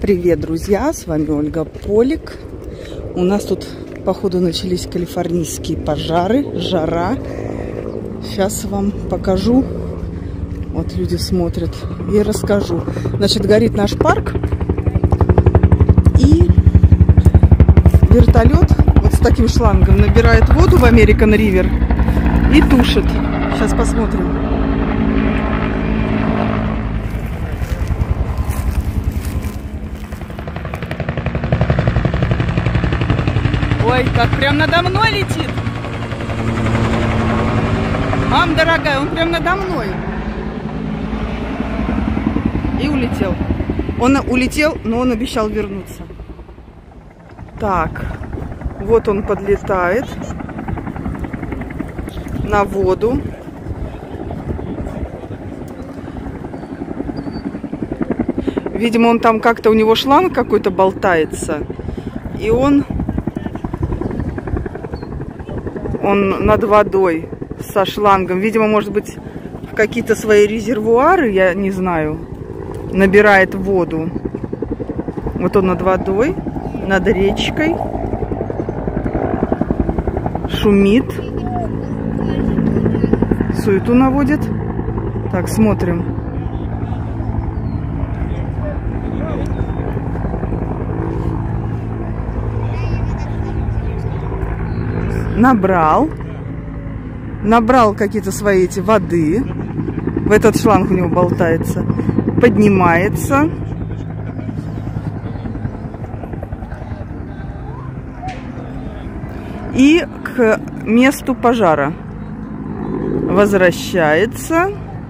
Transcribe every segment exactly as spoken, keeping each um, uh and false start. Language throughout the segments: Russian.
Привет, друзья! С вами Ольга Полик. У нас тут, походу, начались калифорнийские пожары, жара. Сейчас вам покажу. Вот люди смотрят и расскажу. Значит, горит наш парк. И вертолет вот с таким шлангом набирает воду в American River и тушит. Сейчас посмотрим. Ой, как прям надо мной летит. Мам, дорогая, он прям надо мной. И улетел. Он улетел, но он обещал вернуться. Так, вот он подлетает на воду. Видимо, он там как-то, у него шланг какой-то болтается. И он... Он над водой со шлангом. Видимо, может быть, в какие-то свои резервуары, я не знаю, набирает воду. Вот он над водой, над речкой. Шумит. Суету наводит. Так, смотрим. Набрал. Набрал какие-то свои эти воды. В этот шланг у него болтается. Поднимается. И к месту пожара возвращается.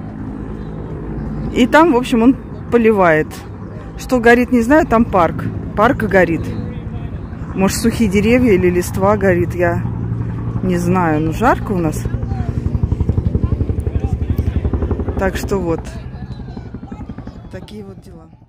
И там, в общем, он поливает. Что горит, не знаю, там парк. Парк горит. Может, сухие деревья или листва горит, я не знаю. Ну, жарко у нас. Так что вот. Такие вот дела.